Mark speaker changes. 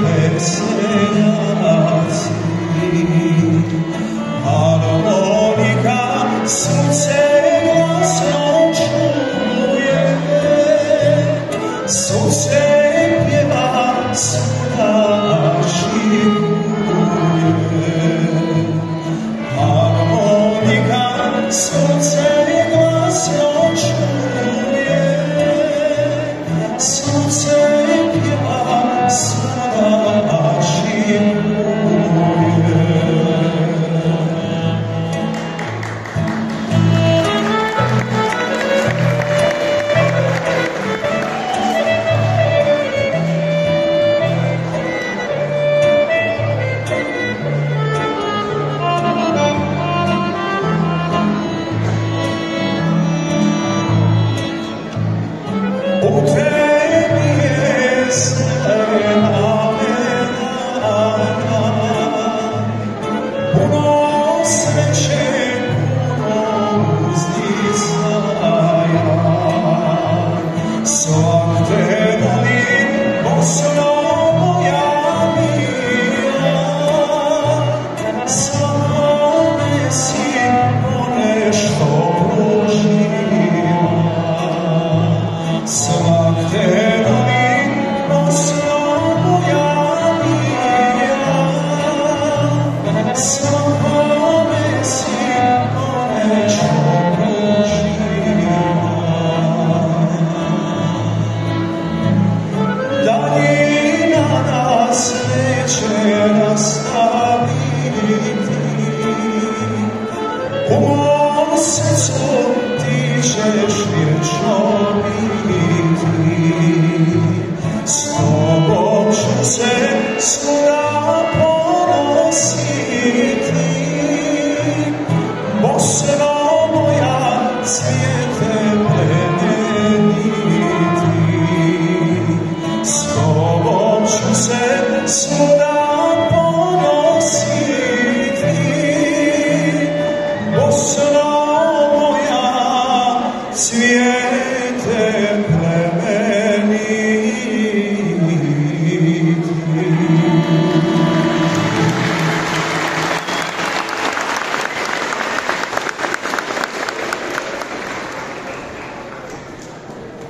Speaker 1: veseljaci, harmonika srce glasno čuje, sunce pjeva svuda živuje. Harmonika srce glasno čuje, sunce pjeva svuda živuje. U tebi je sve namena, puno sreće, puno uzdisaja. Svak te volim, Bosno moja mila, svakome si ponešto pružila. Svak te volim, Bosno moja mila, svakome si ponešto pružila. Daljina nas neće nastaviti, u mom srcu ti ćeš vječno biti. S tobom ću se svuda ponositi, Bosno moja cvijete plemeniti. S tobom ću se svuda